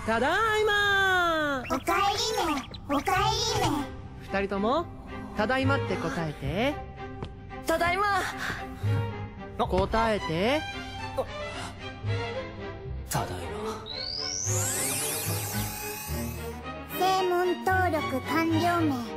ただいま。 おかえりね。おかえりね。 二人ともただいまって答えて。 ただいま。 答えて。 ただいま。 正門登録完了名。